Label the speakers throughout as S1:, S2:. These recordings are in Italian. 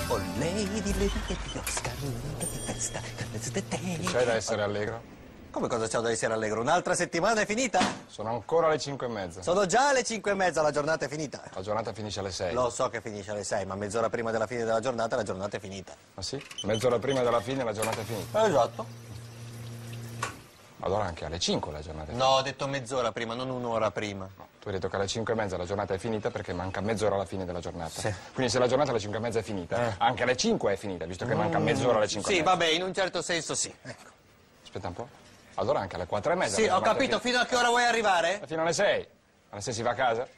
S1: Oh, lady, di Oscar, di festa.
S2: C'è da essere allegro?
S1: Come cosa c'ho da essere allegro? Un'altra settimana è finita?
S2: Sono ancora le 5:30.
S1: Sono già alle 5:30, la giornata è finita.
S2: La giornata finisce alle 6.
S1: Lo so che finisce alle 6, ma mezz'ora prima della fine della giornata la giornata è finita.
S2: Ah sì? Mezz'ora prima della fine la giornata è finita.
S1: Esatto.
S2: Allora anche alle 5 la giornata è finita.
S1: No, ho detto mezz'ora prima, non un'ora prima.
S2: No, tu hai detto che alle 5:30 la giornata è finita perché manca mezz'ora alla fine della giornata.
S1: Sì.
S2: Quindi se la giornata alle 5:30 è finita, anche alle 5 è finita, visto che manca mezz'ora alle 5:30.
S1: Sì, vabbè, in un certo senso sì. Ecco.
S2: Aspetta un po'. Allora anche alle 4:30.
S1: Sì, ho capito, fino a che ora vuoi arrivare?
S2: Fino alle 6. Alle 6 si va a casa?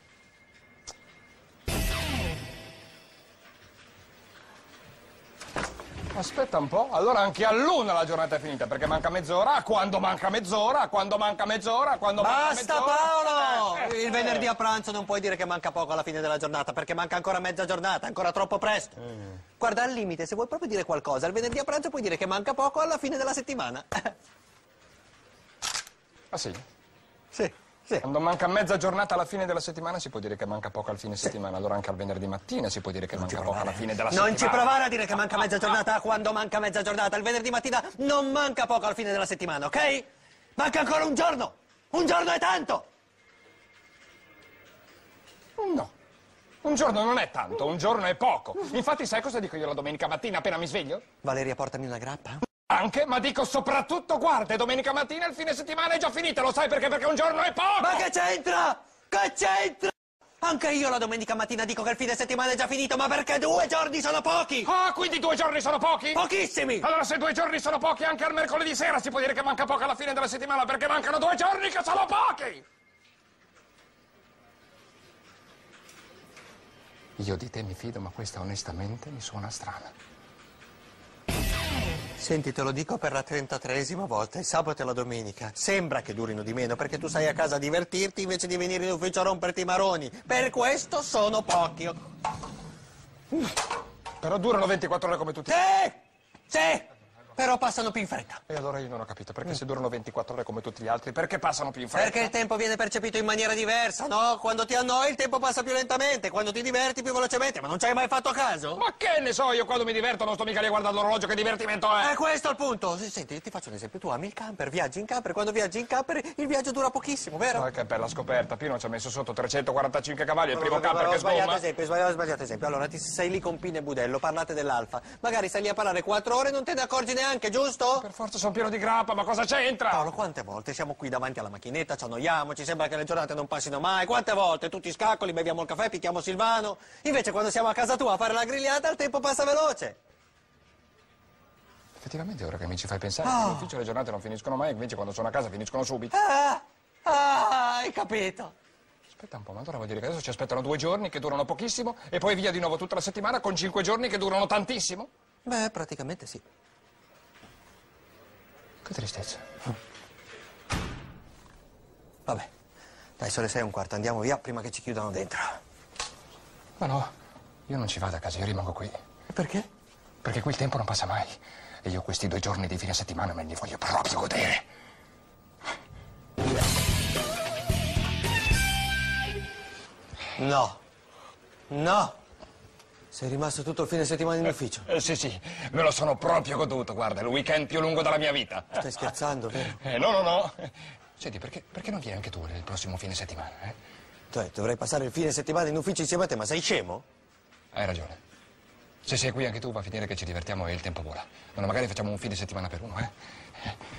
S2: Aspetta un po', allora anche all'una la giornata è finita, perché manca mezz'ora, quando manca mezz'ora, quando manca mezz'ora, quando manca mezz'ora...
S1: Basta Paolo! Il venerdì a pranzo non puoi dire che manca poco alla fine della giornata, perché manca ancora mezza giornata, è ancora troppo presto. Guarda, al limite, se vuoi proprio dire qualcosa, il venerdì a pranzo puoi dire che manca poco alla fine della settimana.
S2: Ah sì?
S1: Sì, sì.
S2: Quando manca mezza giornata alla fine della settimana si può dire che manca poco al fine settimana, allora anche al venerdì mattina si può dire che manca poco alla fine della settimana.
S1: Non ci provare a dire che manca mezza giornata quando manca mezza giornata. Il venerdì mattina non manca poco al fine della settimana, ok? Manca ancora un giorno! Un giorno è tanto!
S2: No, un giorno non è tanto, un giorno è poco. Infatti sai cosa dico io la domenica mattina appena mi sveglio?
S1: Valeria, portami una grappa.
S2: Anche, ma dico soprattutto, guarda, domenica mattina il fine settimana è già finito, lo sai perché? Perché un giorno è poco!
S1: Ma che c'entra? Che c'entra? Anche io la domenica mattina dico che il fine settimana è già finito, ma perché 2 giorni sono pochi?
S2: Ah, quindi 2 giorni sono pochi?
S1: Pochissimi!
S2: Allora se 2 giorni sono pochi anche al mercoledì sera si può dire che manca poco alla fine della settimana perché mancano 2 giorni che sono pochi! Io di te mi fido, ma questa onestamente mi suona strana.
S1: Senti, te lo dico per la 33esima volta, il sabato e la domenica. Sembra che durino di meno, perché tu stai a casa a divertirti invece di venire in ufficio a romperti i maroni. Per questo sono pochi.
S2: Però durano 24 ore come tutti.
S1: Sì! Sì! Però passano più in fretta.
S2: E allora io non ho capito, perché se durano 24 ore come tutti gli altri, perché passano più in fretta?
S1: Perché il tempo viene percepito in maniera diversa, no? Quando ti annoi il tempo passa più lentamente, quando ti diverti più velocemente, ma non ci hai mai fatto caso?
S2: Ma che ne so, io quando mi diverto non sto mica lì a guardare l'orologio, che divertimento è?
S1: È questo il punto. Senti, ti faccio un esempio. Tu ami il camper, viaggi in camper. Quando viaggi in camper il viaggio dura pochissimo, vero?
S2: Che bella scoperta. Pino ci ha messo sotto 345 cavalli, è il primo camper che
S1: sbagliato
S2: sgomma.
S1: sbagliato esempio. Allora, sei lì con Pino e Budello, parlate dell'Alfa. Magari stai lì a parlare 4 ore e non te ne accorgi neanche, giusto?
S2: Per forza sono pieno di grappa, ma cosa c'entra?
S1: Paolo, quante volte siamo qui davanti alla macchinetta, ci annoiamo, ci sembra che le giornate non passino mai. Quante volte tutti scaccoli, beviamo il caffè, picchiamo Silvano. Invece quando siamo a casa tua a fare la grigliata il tempo passa veloce.
S2: Effettivamente ora che mi ci fai pensare, in ufficio le giornate non finiscono mai, invece quando sono a casa finiscono subito.
S1: Hai capito?
S2: Aspetta un po', ma allora vuol dire che adesso ci aspettano 2 giorni che durano pochissimo e poi via di nuovo tutta la settimana con 5 giorni che durano tantissimo?
S1: Beh, praticamente sì.
S2: Che tristezza.
S1: Vabbè, dai, sono le 6:15, andiamo via prima che ci chiudano dentro.
S2: Ma no, io non ci vado a casa, io rimango qui.
S1: Perché?
S2: Perché qui il tempo non passa mai. E io questi 2 giorni di fine settimana me li voglio proprio godere.
S1: No. No. Sei rimasto tutto il fine settimana in ufficio?
S2: Sì, me lo sono proprio goduto, guarda, è il weekend più lungo della mia vita.
S1: Stai scherzando, vero?
S2: No. Senti, perché non vieni anche tu il prossimo fine settimana,
S1: Cioè, dovrei passare il fine settimana in ufficio insieme a te, ma sei scemo?
S2: Hai ragione. Se sei qui anche tu va a finire che ci divertiamo e il tempo vola. Allora magari facciamo un fine settimana per uno,